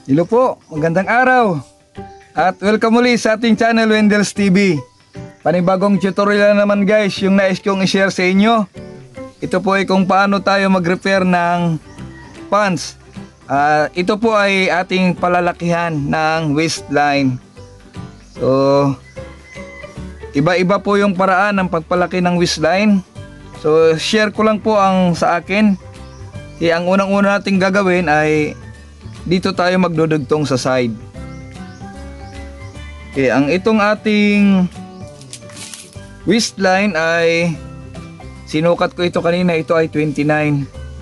Hello po, magandang araw. At welcome muli sa ating channel Wendels TV. Panibagong tutorial na naman guys, yung nais kong i-share sa inyo. Ito po ay kung paano tayo mag-repair ng pants. Ito po ay ating palalakihan ng waistline. So, iba-iba po yung paraan ng pagpalaki ng waistline. So, share ko lang po ang sa akin. Ang unang-una nating gagawin ay dito tayo magdudugtong sa side. Okay, ang itong ating waistline ay sinukat ko ito kanina, ito ay 29.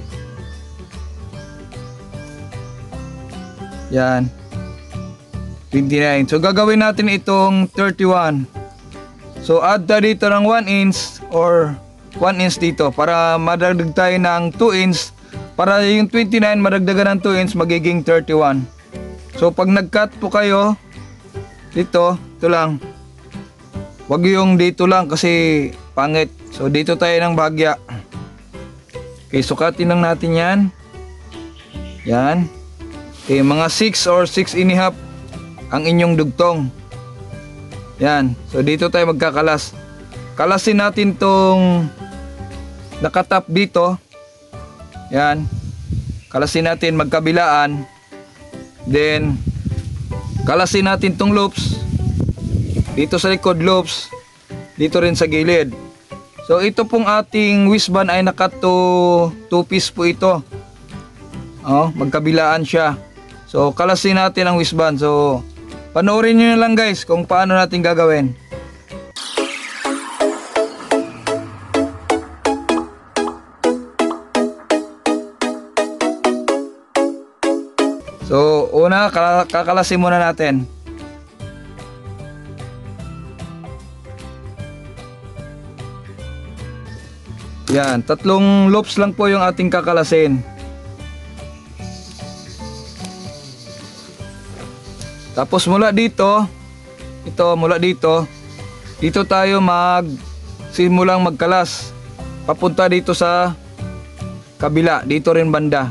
Yan. 29. So gagawin natin itong 31. So add tayo dito ng 1 inch or 1 inch dito para madagdag tayo ng 2 inch. Para yung 29 madagdagan ng 2 inch magiging 31. So pag nag-cut po kayo dito, ito lang. Wag yung dito lang kasi pangit. So dito tayo ng bahagya. Okay, sukatin lang natin yan. Yan. Okay, mga 6 or 6.5 ang inyong dugtong. Yan. So dito tayo magkakalas. Kalasin natin tong nakatap dito. Yan. Kalasin natin magkabilaan. Then kalasin natin tong loops. Dito sa likod loops. Dito rin sa gilid. So ito pong ating waistband ay naka 2 piece po ito. Magkabilaan siya. So kalasin natin ang waistband. So panoorin niyo na lang guys kung paano natin gagawin. So, una, kakalasin muna natin. Yan, 3 loops lang po yung ating kakalasin. Tapos mula dito, dito tayo simulang magkalas. Papunta dito sa kabila, dito rin banda.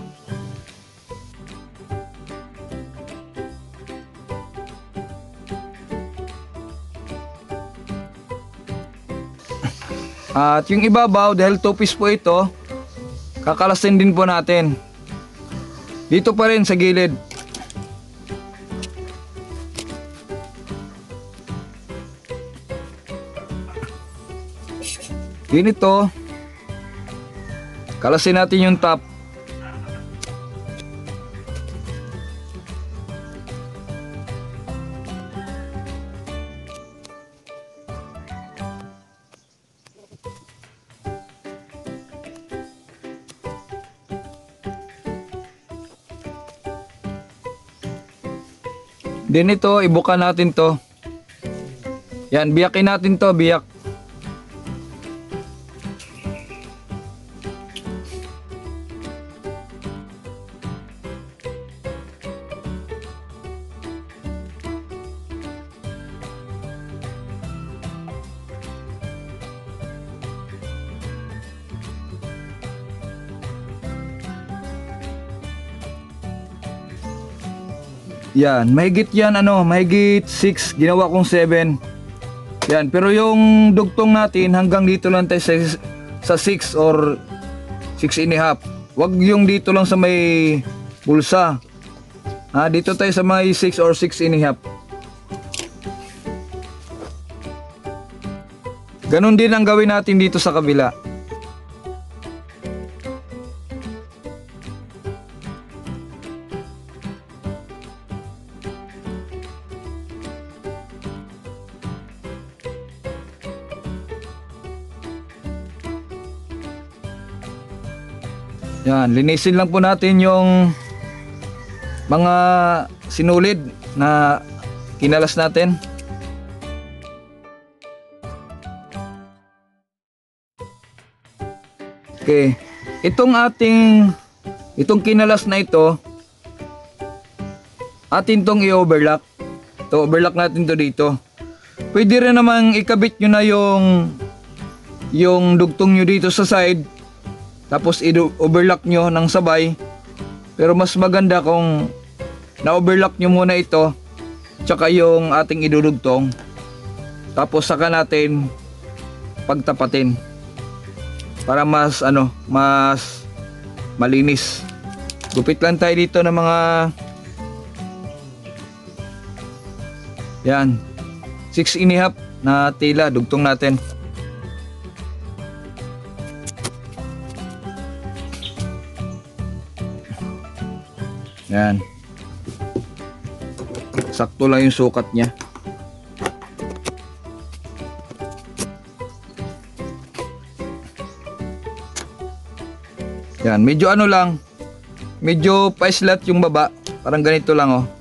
At yung ibabaw, dahil 2 piece po ito, kakalasin din po natin. Dito pa rin sa gilid. Ganito. Kalasin natin yung top. Then ito, ibuka natin to. Yan, biyakin natin to, biyak. Yan, mahigit yan mahigit 6, ginawa kong 7. Yan, pero yung dugtong natin hanggang dito lang tayo sa 6 or 6.5. Wag yung dito lang sa may bulsa. Dito tayo sa may 6 or 6.5. Ganon din ang gawin natin dito sa kabila. Yan, linisin lang po natin yung mga sinulid na kinalas natin. Okay, itong kinalas na ito, atin tong i-overlock. Overlock natin to dito. Pwede rin namang ikabit nyo na yung dugtong nyo dito sa side. Tapos i-overlock nyo ng sabay. Pero mas maganda kung na-overlock nyo muna ito tsaka yung ating idudugtong, tapos saka natin pagtapatin para mas mas malinis. Gupit lang tayo dito ng mga yan 6.5 na tila, dugtong natin. Yan. Sakto lang yung sukat niya. Yan, medyo lang. Medyo pa-slat yung baba. Parang ganito lang oh.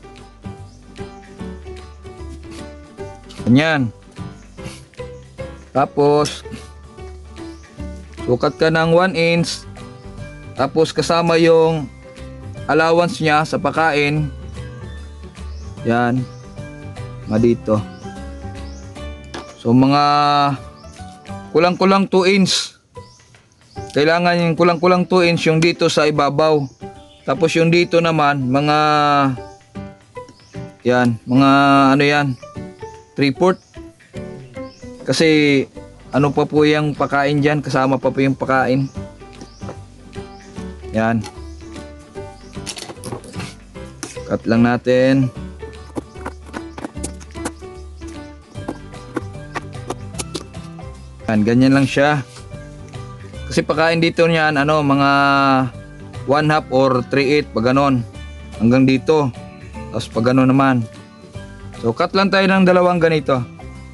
Ganyan. Tapos sukat ka ng 1 inch. Tapos kasama yung allowance niya sa pakain. Yan. Mga dito. So mga kulang-kulang 2 inch. Kailangan yung kulang-kulang 2 inch yung dito sa ibabaw. Tapos yung dito naman mga yan, mga yan 3/4. Kasi ano pa po yung pakain dyan, kasama pa po yung pakain. Yan. Cut lang natin. Yan, ganyan lang siya. Kasi pakain dito niyan mga 1/2 or 3/8 pag ganon. Hanggang dito. Tapos pag ganon naman. So cut lang tayo ng dalawang ganito.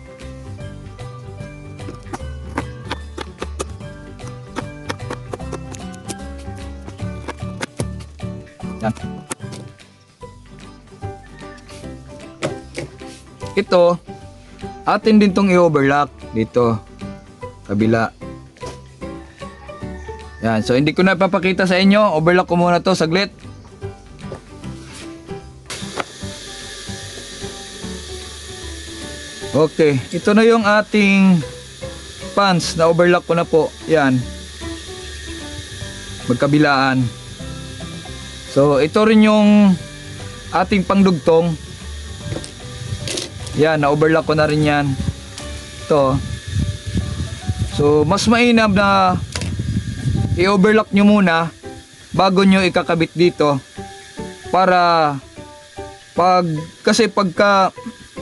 Yan. Ito atin din tong i-overlock dito kabila. Yan, so hindi ko na ipapakita sa inyo. Overlock ko muna to saglit. Okay, ito na yung ating pants na overlock ko na po. Yan. Magkabilaan. So ito rin yung ating pangdugtong. Yan, na-overlock ko na rin yan. Ito. So mas mainam na i-overlock nyo muna bago nyo ikakabit dito. Para kasi pagka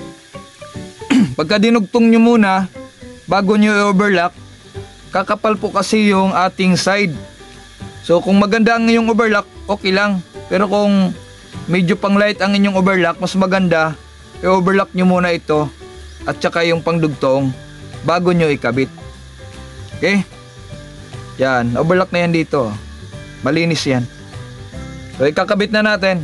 dinugtong nyo muna bago nyo i-overlock, kakapal po kasi yung ating side. So kung maganda ang inyong overlock, okay lang. Pero kung medyo pang light ang inyong overlock, mas maganda i-overlock nyo muna ito at saka yung pangdugtong bago nyo ikabit. Okay? Yan, overlock na yan dito. Malinis yan. So ikakabit na natin.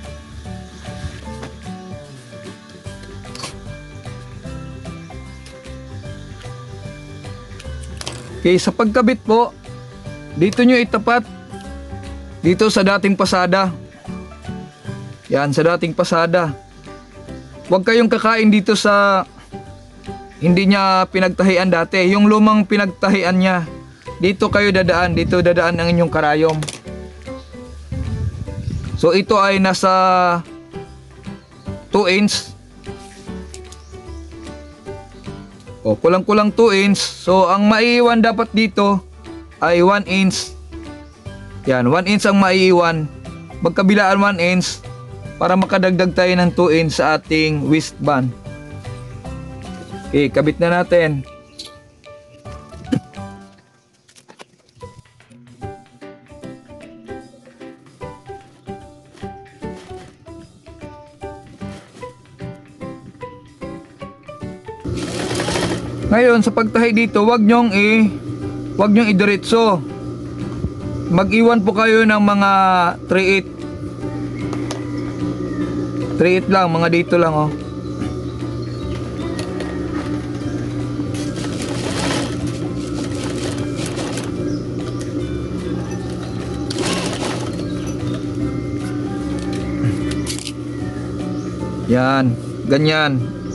Okay, sa pagkabit po, dito nyo itapat dito sa dating pasada. Yan, sa dating pasada. Huwag kayong kakain dito sa hindi niya pinagtahian dati. Yung lumang pinagtahian niya, dito kayo dadaan. Dito dadaan ang inyong karayom. So ito ay nasa 2 inch. O, kulang-kulang 2 inch. So ang maiiwan dapat dito ay 1 inch. Yan, 1 inch ang maiiwan. Magkabilaan 1 inch para makadagdag tayo ng 2 inch sa ating waistband. Okay, kabit na natin. Ngayon sa pagtahi dito, wag nyong idiretso. Mag-iwan po kayo ng mga 3/8. 3/8 lang, mga dito lang oh. Yan, ganyan.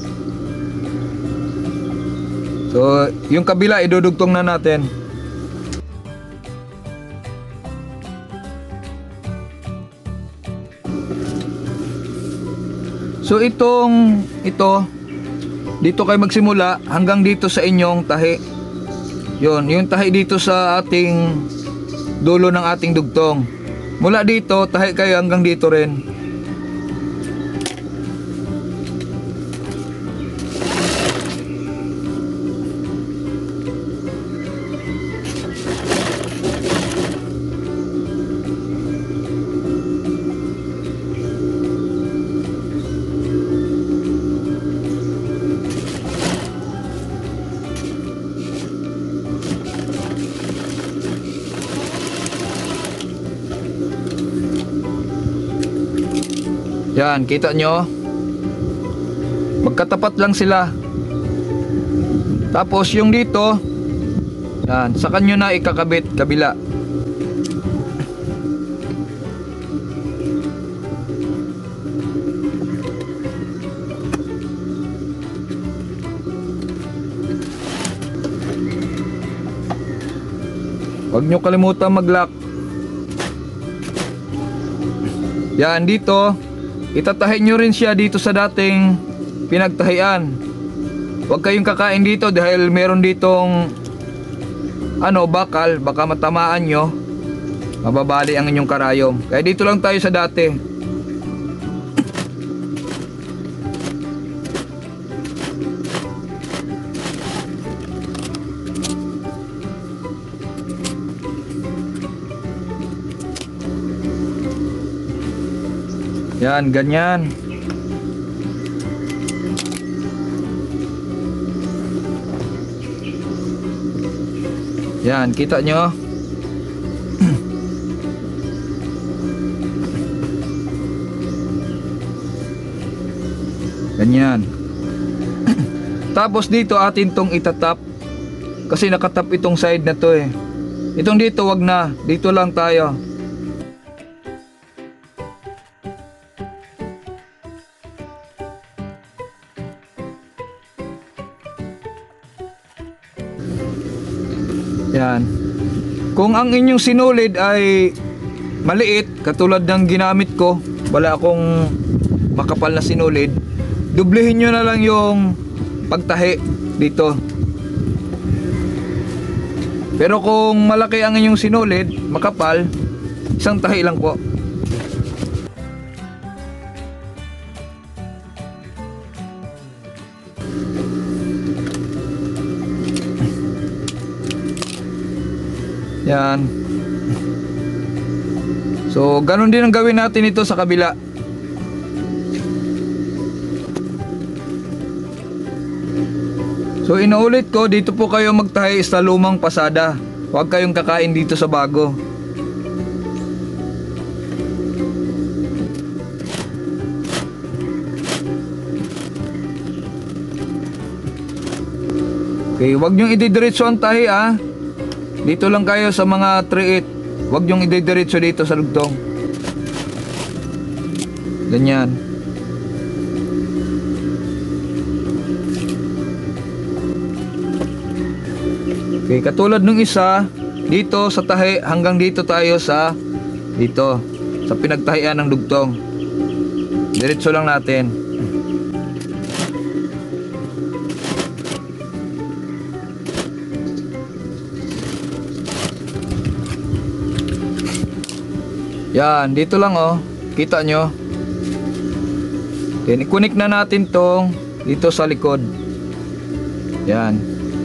So, yung kabila idudugtong na natin. So ito, dito kayo magsimula hanggang dito sa inyong tahi. Yun, yung tahi dito sa ating dulo ng ating dugtong. Mula dito, tahi kayo hanggang dito rin. Yan, kita nyo? Magkatapat lang sila. Tapos yung dito, yan, saka nyo na ikakabit kabila. Huwag nyo kalimutan mag-lock. Yan, dito itatahi nyo rin siya dito sa dating pinagtahian. Huwag kayong kakain dito dahil meron ditong bakal, baka matamaan nyo, mababali ang inyong karayom. Kaya dito lang tayo sa dati. Yan, ganyan. Yan, kita nyo? Ganyan. Tapos dito atin tong itatap. Kasi nakatap itong side na to eh. Itong dito wag na. Dito lang tayo. Yan. Kung ang inyong sinulid ay maliit, katulad ng ginamit ko, wala akong makapal na sinulid, dublehin nyo na lang yung pagtahi dito. Pero kung malaki ang inyong sinulid, makapal, isang tahi lang po. Yan. So, ganun din ang gawin natin ito sa kabila. So, inuulit ko, dito po kayo magtahi sa lumang pasada. Huwag kayong kakain dito sa bago. Okay, huwag niyong ididiretso ang tahi Dito lang kayo sa mga 3/8. Huwag niyong ididiretso dito sa lugtong. Ganyan. Okay, katulad nung isa, dito sa tahi hanggang dito tayo sa pinagtahian ng dugtong. Diretso lang natin. Yan, dito lang kita nyo. Then i-connect na natin tong dito sa likod. Yan.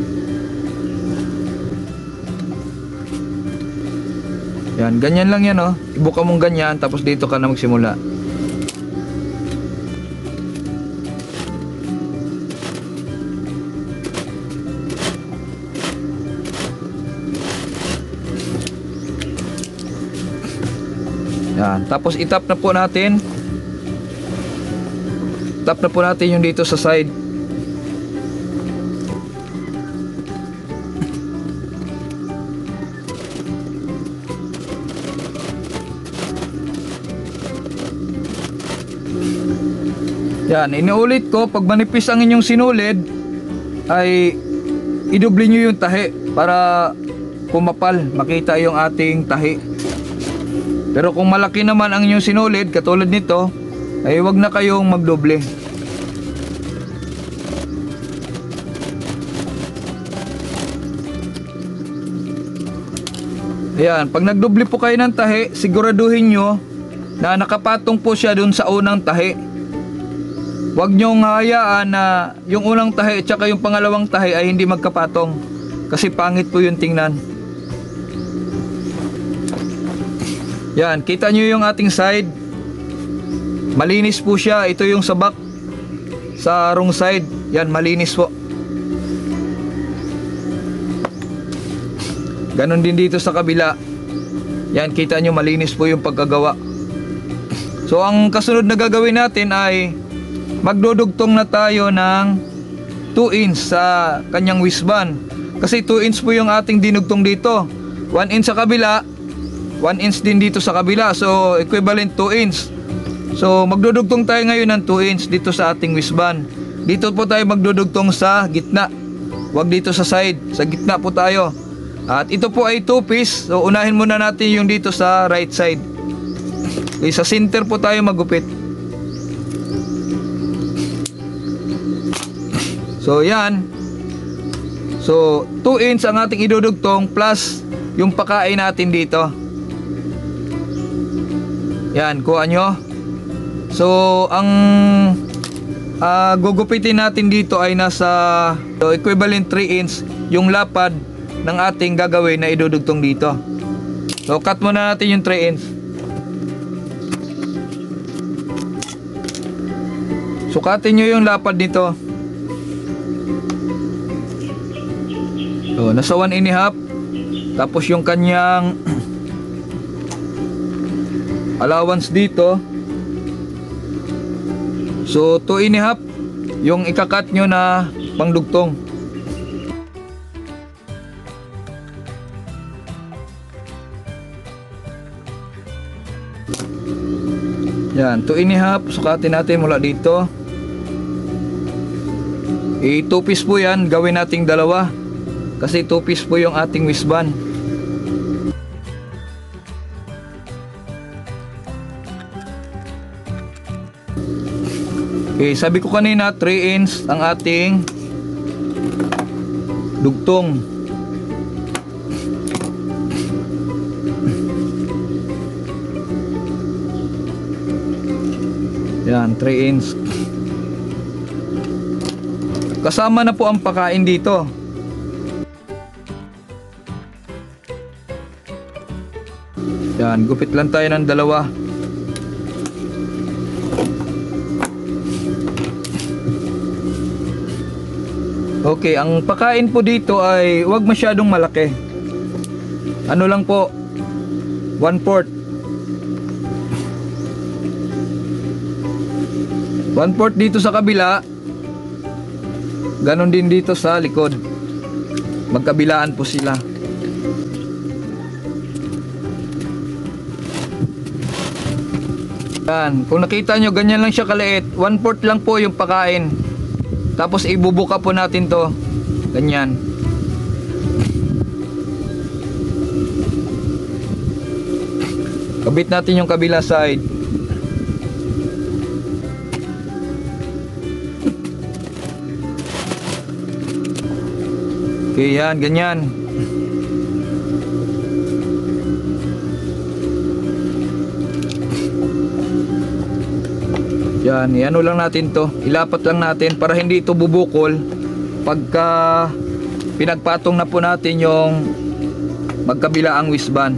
Yan, ganyan lang yan Ibuka mong ganyan, tapos dito ka na magsimula. Yan, tapos itap na po natin. Tap na po natin yung dito sa side. Yan, inuulit ko, pag manipis ang inyong sinulid ay idoble nyo yung tahi para pumapal, makita yung ating tahi. Pero kung malaki naman ang inyong sinulid, katulad nito, ay wag na kayong magdoble. Ayan, pag nagdoble po kayo ng tahi, siguraduhin nyo na nakapatong po siya dun sa unang tahi. Huwag nyong hayaan na yung unang tahi at saka yung pangalawang tahi ay hindi magkapatong, kasi pangit po yung tingnan. Yan, kita nyo yung ating side. Malinis po siya. Ito yung sa back, sa wrong side. Yan, malinis po. Ganon din dito sa kabila. Yan, kita nyo malinis po yung pagkagawa. So ang kasunod na gagawin natin ay magdudugtong na tayo ng 2 inch sa kanyang waistband. Kasi 2 inch po yung ating dinugtong dito. 1 inch sa kabila, 1 inch din dito sa kabila. So equivalent 2 inch. So magdudugtong tayo ngayon ng 2 inch dito sa ating waistband. Dito po tayo magdudugtong sa gitna. Huwag dito sa side, sa gitna po tayo. At ito po ay 2 piece. So unahin muna natin yung dito sa right side. Okay, sa center po tayo magupit. So yan. So 2 inch ang ating idudugtong plus yung pakain natin dito. Yan, kuha nyo. So ang gugupitin natin dito ay nasa equivalent 3 inch yung lapad ng ating gagawin na idudugtong dito. So cut muna natin yung 3 inch. Sukatin nyo yung lapad nito. So nasa 1.5. Tapos yung kanyang allowance dito, so 2.5 yung ikakat nyo na pangdugtong. Yan, 2.5. Sukatin natin mula dito. 2 piece po yan. Gawin nating dalawa, kasi 2 piece po yung ating waistband. Okay, sabi ko kanina 3 inch ang ating dugtong. Yan, 3 inch. Kasama na po ang pakain dito. Yan, gupit lang tayo ng dalawa. Okay, ang pakain po dito ay wag masyadong malaki. Ano lang po, 1/4. 1/4 dito sa kabila. Ganon din dito sa likod. Magkabilaan po sila. Yan, kung nakita nyo, ganyan lang siya kaliit. 1/4 lang po yung pakain. Tapos ibubuka po natin to. Ganyan. Kabit natin yung kabila side. Okay, yan, ganyan. Yan, iano lang natin to. Ilapat lang natin para hindi ito bubukol pagka pinagpatong na po natin yung magkabilaang waistband.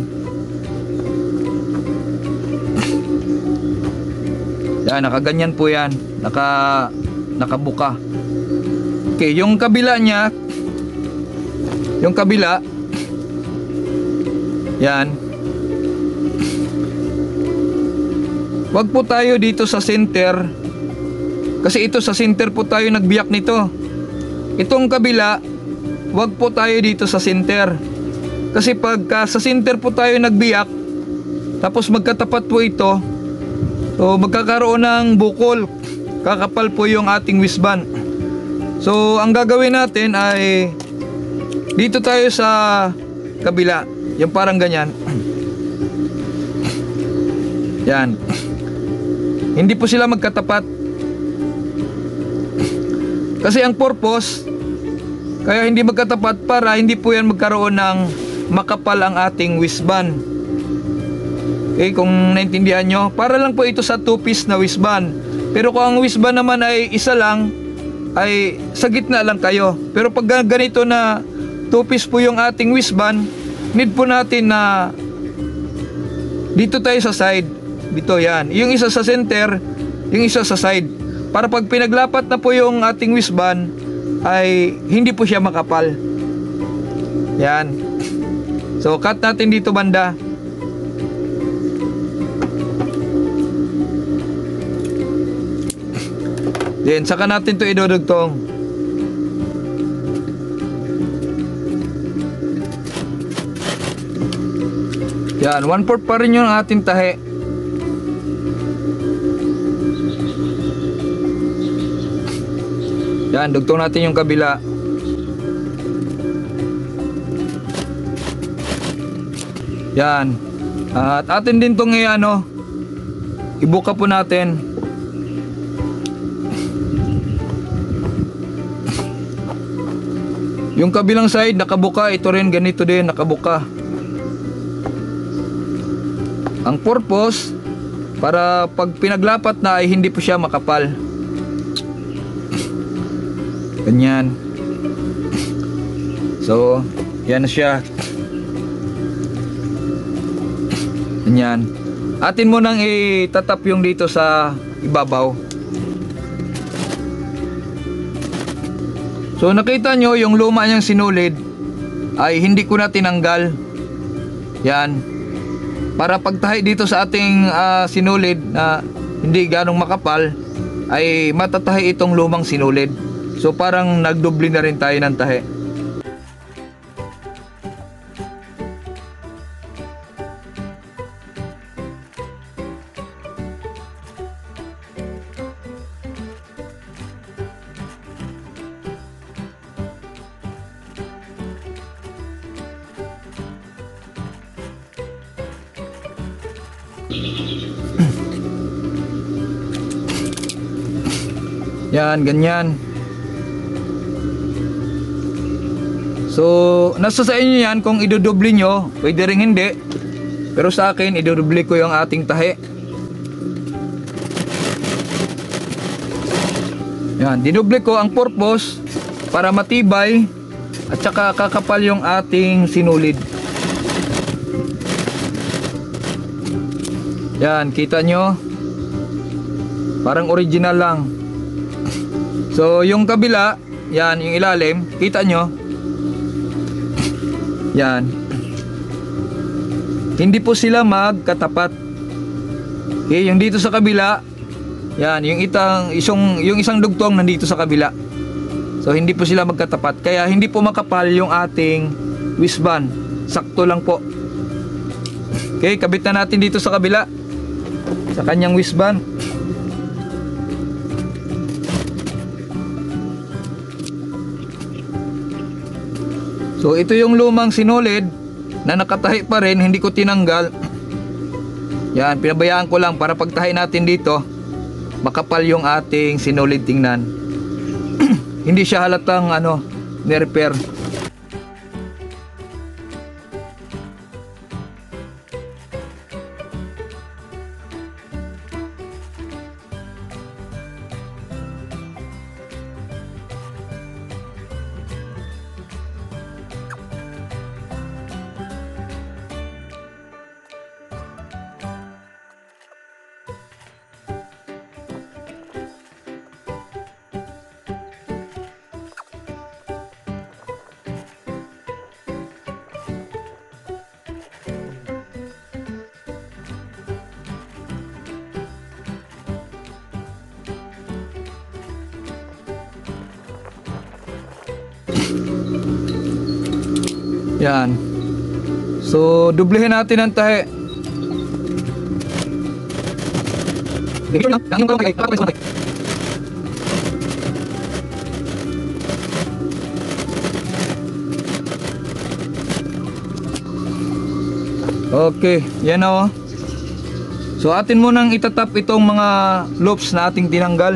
Yan, nakaganyan po yan. Nakabuka. Okay, yung kabila niya, yung kabila, yan. Wag po tayo dito sa center, kasi ito sa center po tayo nagbiyak nito. Itong kabila, wag po tayo dito sa center, kasi pagka sa center po tayo nagbiyak, tapos magkatapat po ito, so magkakaroon ng bukol, kakapal po yung ating waistband. So ang gagawin natin ay dito tayo sa kabila, yung parang ganyan. Yan. Hindi po sila magkatapat. Kasi ang purpose kaya hindi magkatapat para hindi po yan magkaroon ng makapal ang ating wisban. Okay, kung naintindihan nyo, para lang po ito sa 2-piece na wisban. Pero kung ang wisban naman ay isa lang, ay sa gitna lang kayo. Pero pag ganito na 2-piece po yung ating wisban, need po natin na dito tayo sa side. Dito yan. Yung isa sa center, yung isa sa side. Para pag pinaglapat na po yung ating wisban, ay hindi po siya makapal. Yan. So cut natin dito banda. Then saka natin to idudugtong. Yan, 1/4 pa rin yung ating tahe. Yan, dugtong natin yung kabila. Yan. At atin din tong ibuka po natin. Yung kabilang side nakabuka, ito rin ganito din nakabuka. Ang purpose para pag pinaglapat na ay hindi po siya makapal. Ganyan. So, yan na siya. Ganyan. Atin mo nang itatap yung dito sa ibabaw. So, nakita nyo yung luma niyang sinulid ay hindi ko na tinanggal. Yan. Para pagtahi dito sa ating sinulid na hindi ganong makapal, ay matatahi itong lumang sinulid. So parang nagdubli na rin tayo ng tahe. Yan, ganyan. So, nasa sa inyo yan kung idudubli nyo, pwede rin hindi. Pero sa akin, idudubli ko yung ating tahe. Yan, dinubli ko ang purpose para matibay at saka kakapal yung ating sinulid. Yan, kita nyo? Parang original lang. So, yung kabila, yan, yung ilalim, kita nyo? Yan. Hindi po sila magkatapat. Okay, yung dito sa kabila, yan, yung isang dugtong nandito sa kabila. So, hindi po sila magkatapat. Kaya, hindi po makapal yung ating wisban. Sakto lang po. Okay, kabit na natin dito sa kabila. Sa kanyang wisban. So ito yung lumang sinulid na nakatahi pa rin, hindi ko tinanggal. Yan, pinabayaan ko lang para pagtahi natin dito, makapal yung ating sinulid tingnan. Hindi siya halatang ni-repair. Yan. So, dublehin natin ang tahe. Okay, yan o. So atin munang itatap itong mga loops na ating tinanggal.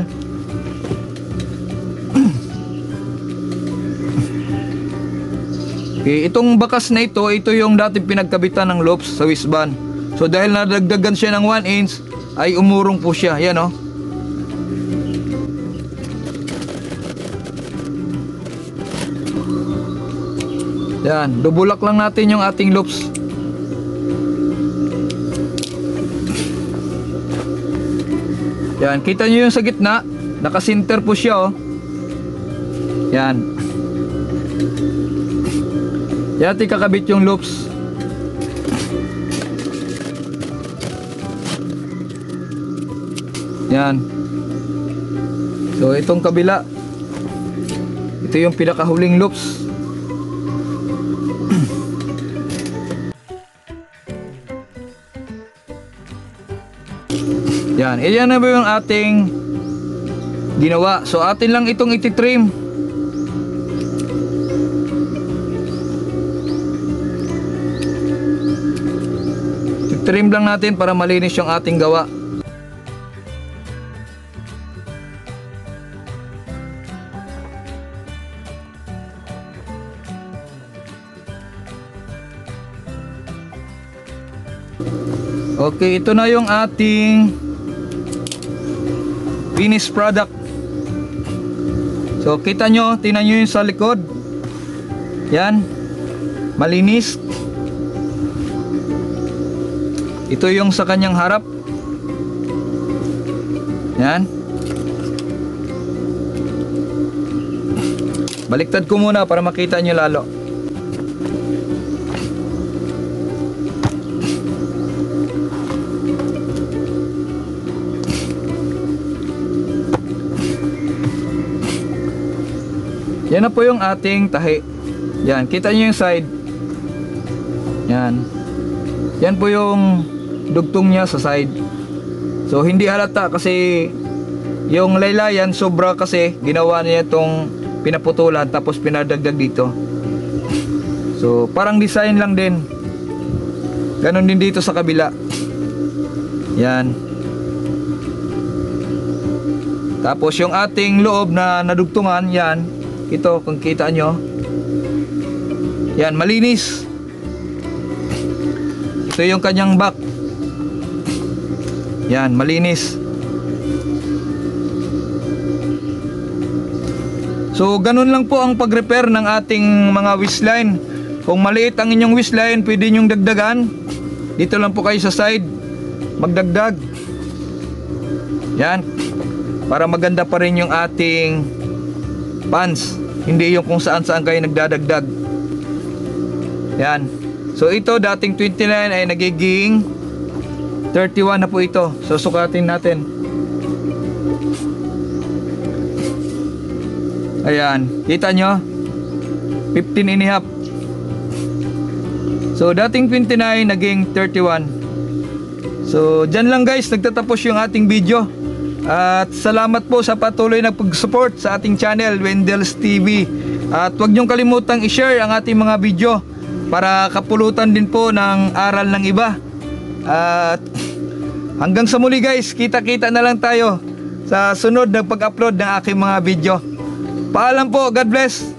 Okay, itong bakas na ito yung dating pinagkabitan ng loops sa wristband. So dahil nadagdagan siya ng 1 inch, ay umurong po siya. Yan o. Yan, dubulak lang natin yung ating loops. Yan, kita nyo yung sa gitna, nakasinter po siya oh. Yan. Yan, kakabit yung loops. Yan. So itong kabila, ito yung pinakahuling loops. Yan, iyan na ba yung ating ginawa. So atin lang itong ititrim. Trim lang natin para malinis yung ating gawa. Okay, ito na yung ating finished product. So kita nyo, tingnan nyo yung sa likod. Yan, malinis. Ito yung sa kanyang harap. Yan. Baliktad ko muna para makita nyo lalo. Yan na po yung ating tahi. Yan, kita nyo yung side. Yan. Yan po yung dugtong niya sa side. So hindi halata kasi yung laylayan sobra kasi ginawa niya itong pinaputulan tapos pinadagdag dito. So parang design lang din. Ganon din dito sa kabila. Yan. Tapos yung ating loob na nadugtungan, yan. Ito kung kita nyo. Yan, malinis. Ito yung kanyang back. Yan, malinis. So ganun lang po ang pag-repair ng ating mga waistline. Kung maliit ang inyong waistline, pwede nyong dagdagan. Dito lang po kayo sa side magdagdag. Yan, para maganda pa rin yung ating pants. Hindi yung kung saan saan kayo nagdadagdag. Yan. So ito dating 29 ay nagiging 31 na po ito. So sukatin natin. Ayan, kita nyo 15 and a half. So dating 29 naging 31. So dyan lang guys, nagtatapos yung ating video. At salamat po sa patuloy na pag-support sa ating channel, Wendel's TV. At huwag nyong kalimutang i-share ang ating mga video para kapulutan din po ng aral ng iba. At hanggang sa muli guys, kita-kita na lang tayo sa sunod na pag-upload ng aking mga video. Paalam po, God bless.